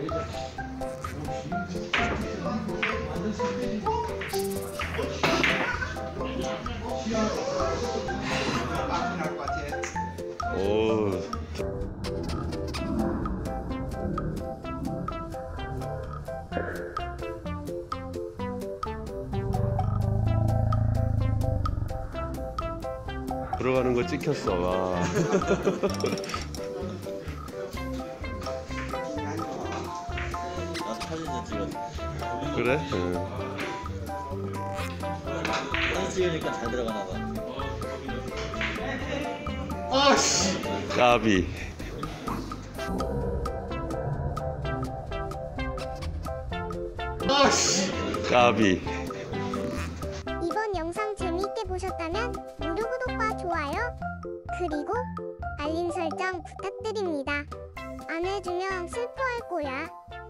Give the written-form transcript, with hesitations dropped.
오. 들어가는 거 찍혔어. 와. 나도 사진 좀 찍었어. 그래? 응. 사진 찍으니까 잘 들어가나 봐. 아씨. 까비. 아씨. 까비. 이번 영상 재미있게 보셨다면 무료 구독과 좋아요 그리고 알림 설정 부탁드립니다. 안 해주면 슬퍼할 거야.